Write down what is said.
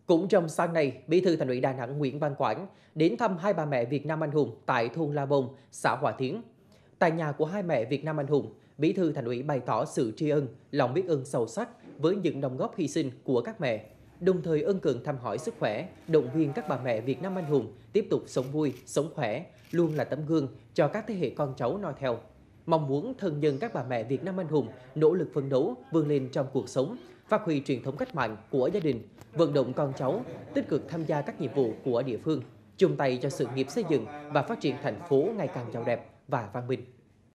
Cũng trong sáng nay, Bí thư Thành ủy Đà Nẵng Nguyễn Văn Quảng đến thăm hai bà mẹ Việt Nam anh hùng tại thôn La Bông, xã Hòa Tiến. Tại nhà của hai mẹ Việt Nam anh hùng, Bí thư Thành ủy bày tỏ sự tri ân, lòng biết ơn sâu sắc với những đóng góp hy sinh của các mẹ, đồng thời ân cần thăm hỏi sức khỏe, động viên các bà mẹ Việt Nam anh hùng tiếp tục sống vui, sống khỏe, luôn là tấm gương cho các thế hệ con cháu noi theo. Mong muốn thân nhân các bà mẹ Việt Nam anh hùng nỗ lực phấn đấu, vươn lên trong cuộc sống, phát huy truyền thống cách mạng của gia đình, vận động con cháu tích cực tham gia các nhiệm vụ của địa phương, chung tay cho sự nghiệp xây dựng và phát triển thành phố ngày càng giàu đẹp và văn minh.